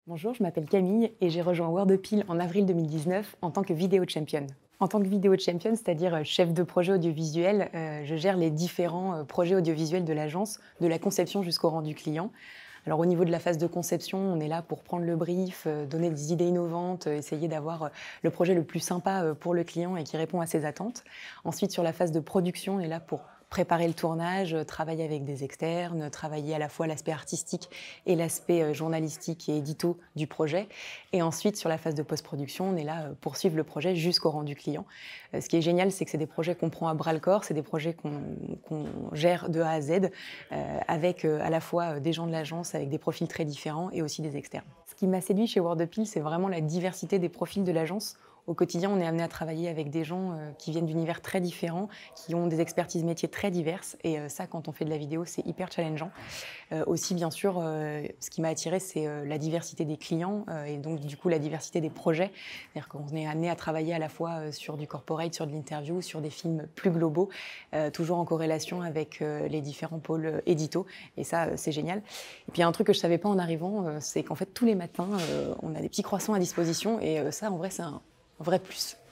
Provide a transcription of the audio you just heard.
Bonjour, je m'appelle Camille et j'ai rejoint Wordapil en avril 2019 en tant que vidéo champion. En tant que vidéo champion, c'est-à-dire chef de projet audiovisuel, je gère les différents projets audiovisuels de l'agence, de la conception jusqu'au rendu client. Alors au niveau de la phase de conception, on est là pour prendre le brief, donner des idées innovantes, essayer d'avoir le projet le plus sympa pour le client et qui répond à ses attentes. Ensuite, sur la phase de production, on est là pour préparer le tournage, travailler avec des externes, travailler à la fois l'aspect artistique et l'aspect journalistique et édito du projet. Et ensuite, sur la phase de post-production, on est là pour suivre le projet jusqu'au rendu client. Ce qui est génial, c'est que c'est des projets qu'on prend à bras-le-corps, c'est des projets qu'on gère de A à Z, avec à la fois des gens de l'agence avec des profils très différents et aussi des externes. Ce qui m'a séduit chez Wordapil, c'est vraiment la diversité des profils de l'agence. Au quotidien, on est amené à travailler avec des gens qui viennent d'univers très différents, qui ont des expertises métiers très diverses. Et ça, quand on fait de la vidéo, c'est hyper challengeant. Aussi, bien sûr, ce qui m'a attirée, c'est la diversité des clients et donc, du coup, la diversité des projets. C'est-à-dire qu'on est amené à travailler à la fois sur du corporate, sur de l'interview, sur des films plus globaux, toujours en corrélation avec les différents pôles édito. Et ça, c'est génial. Et puis, il y a un truc que je ne savais pas en arrivant, c'est qu'en fait, tous les matins, on a des petits croissants à disposition. Et ça, en vrai, c'est un vrai plus.